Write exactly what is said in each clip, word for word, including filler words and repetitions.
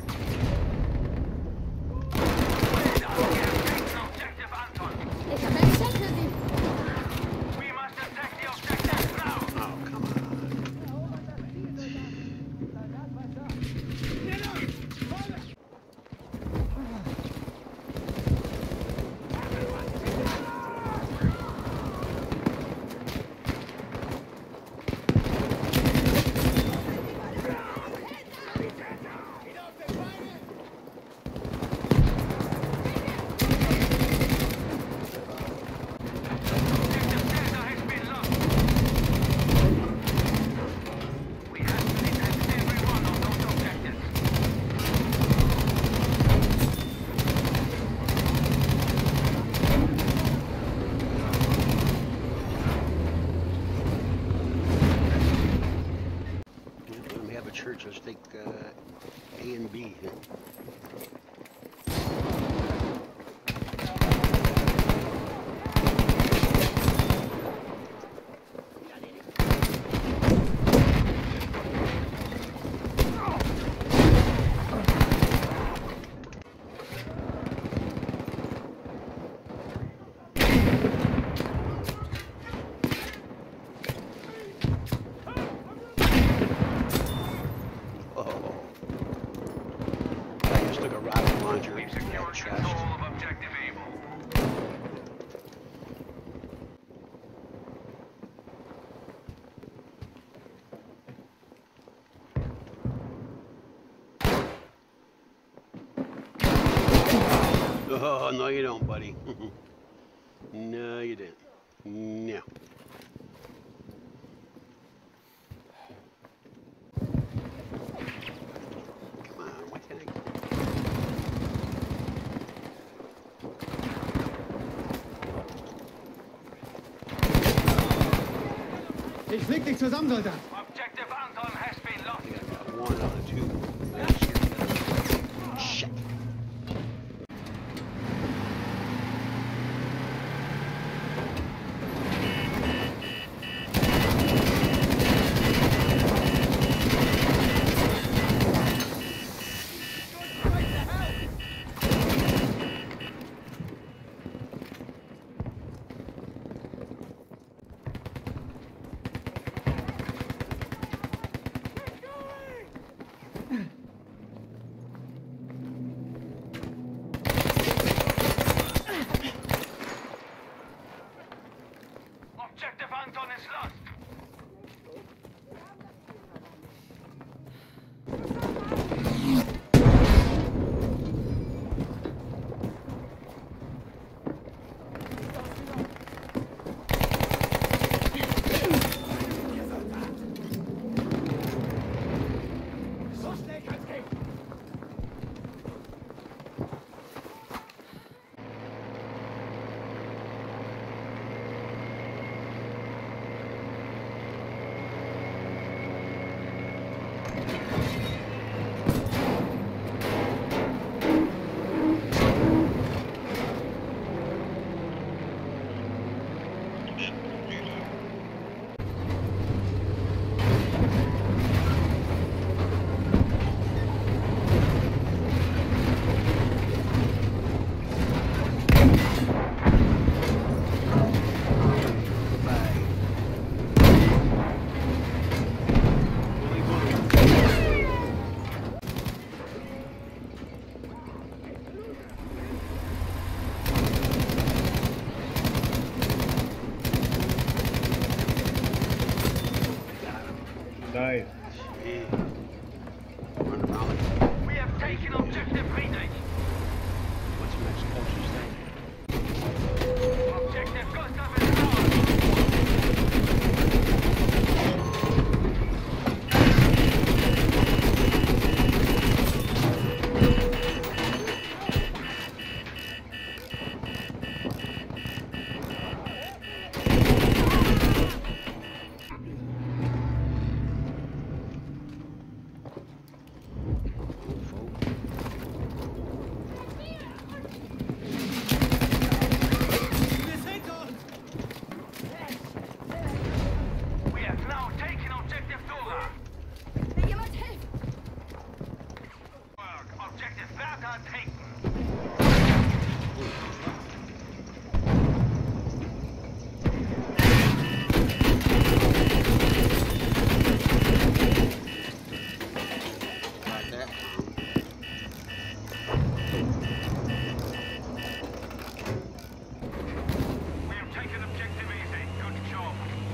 Ik heb hem zeker niet. Church, let's take uh, A and B. Oh, no you don't, buddy. No, you didn't. No. Come on, why can't I... Ich flieg dich zusammen, Soldat. Objective Anton has been lost. I got one on the two. Shit. Data taken. Got that. We have taken objective easy. Good job.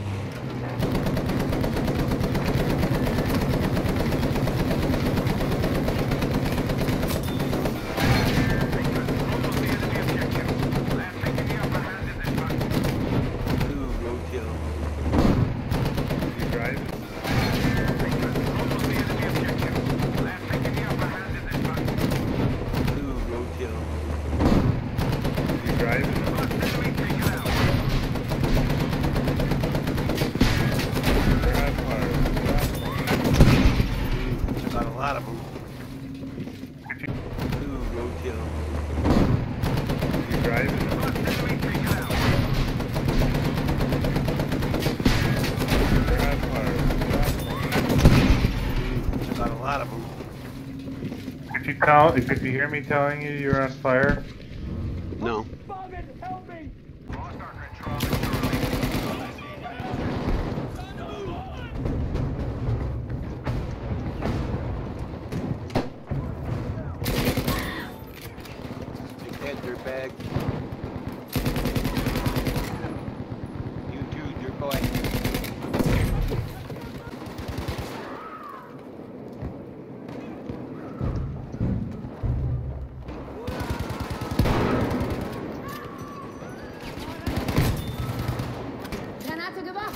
Ooh, roadkill. You driving? Ooh, roadkill. You driving? They're on fire. Got a lot of them. If you, Ooh, roadkill. you driving? They're on fire. Got a lot of them. If you tell, if, if you hear me telling you you're on fire, No. Take that dirtbag. You too, dirt boy. Granate geworfen!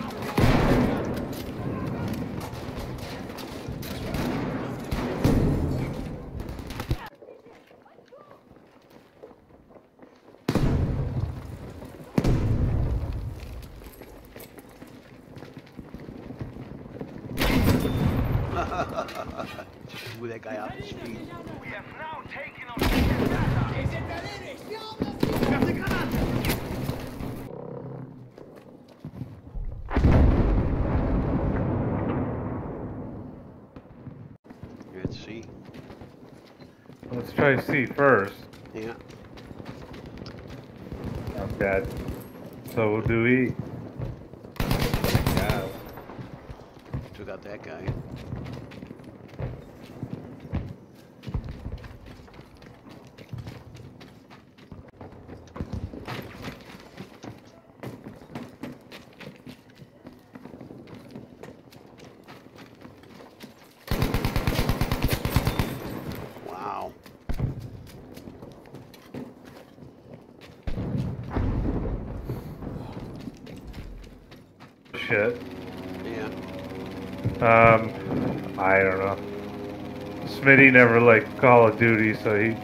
Just blew that guy off the street. We have now taken objective data. Let's see. let's try C first. Yeah. I'm dead. So we'll do E. Yeah. Took out that guy. Wow. Shit. Yeah. Um, I don't know. Smitty never liked Call of Duty, so he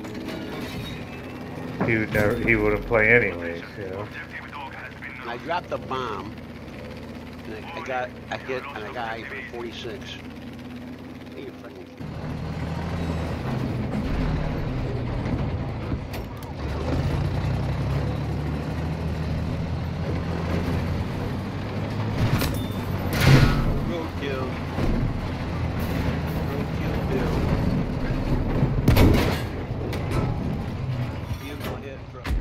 he would never he wouldn't play anyways, you know. And I dropped a bomb. And I, I got I hit on a guy for forty-six. Hey, you fucking. Roadkill. Roadkill Bill. Vehicle hit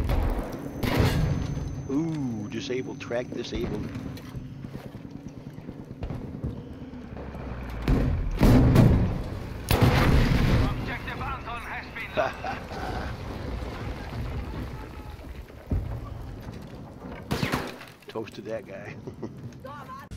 from. Ooh, disabled. Track disabled. Objective Anton has been lost. Toasted that guy.